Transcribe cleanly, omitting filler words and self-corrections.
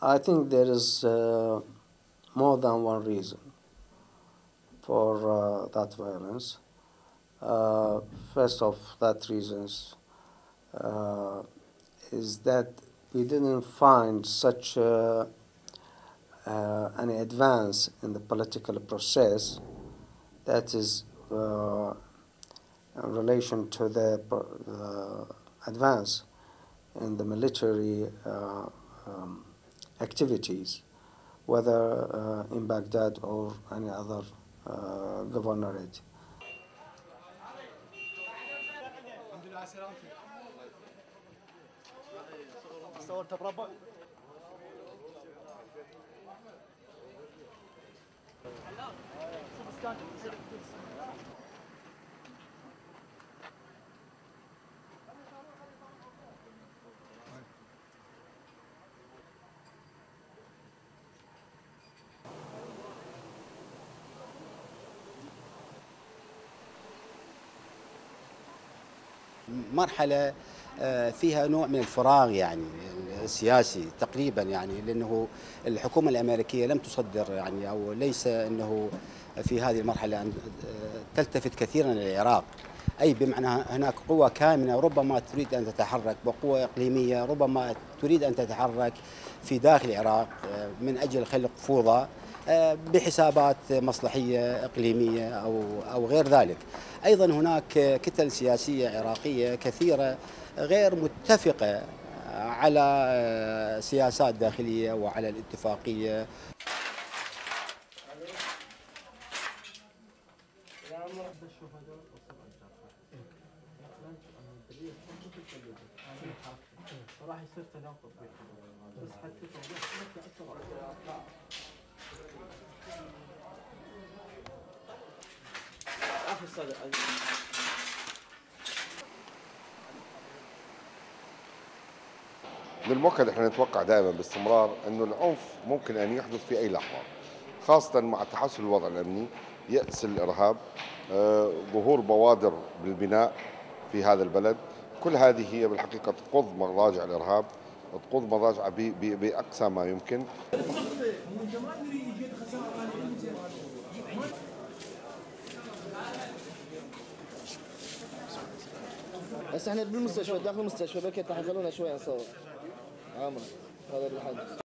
I think there is more than one reason for that violence. First of that reasons is that we didn't find such an advance in the political process that is in relation to the advance in the military activities, whether in Baghdad or any other governorate. مرحلة فيها نوع من الفراغ يعني السياسي تقريبا، يعني لأنه الحكومة الأمريكية لم تصدر يعني أو ليس أنه في هذه المرحلة أن تلتفت كثيرا للعراق، أي بمعنى هناك قوة كامنة ربما تريد أن تتحرك، وقوة إقليمية ربما تريد أن تتحرك في داخل العراق من أجل خلق فوضى بحسابات مصلحية إقليمية أو غير ذلك. أيضا هناك كتل سياسية عراقية كثيرة غير متفقة على سياسات داخلية وعلى الاتفاقية. راح يصير تناقض بس حتى من المؤكد احنا نتوقع دائما باستمرار انه العنف ممكن ان يحدث في اي لحظه، خاصه مع تحسن الوضع الامني، يأس الارهاب، ظهور بوادر بالبناء في هذا البلد. كل هذه هي بالحقيقه تقض مضاجع الارهاب وتقض مضاجعه باقصى ما يمكن. هسه احنا بالمستشفى، داخل المستشفى، بكيت راح يخلونا شوي نصور. عامر هذا الحاج.